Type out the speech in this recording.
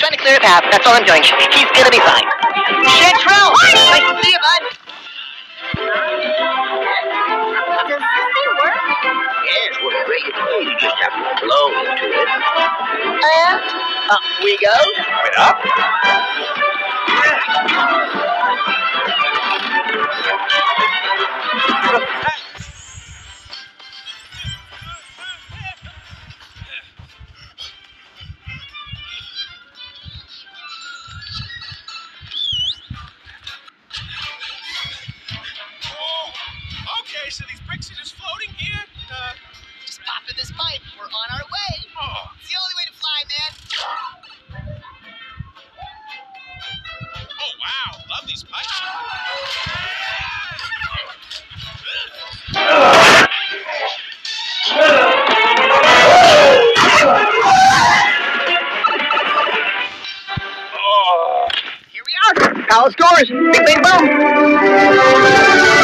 trying to clear a path. That's all I'm doing. He's gonna be fine. Chantrell! Nice to see you, bud. Does this thing work? Yes, well, great. You just have to blow into it. And up we go. Wait up. Okay, so these bricks are just floating here? Just pop in this pipe. We're on our way. Oh. It's the only way to fly, man. Oh, wow. Love these pipes. Here we are. Palace doors. Big bang boom.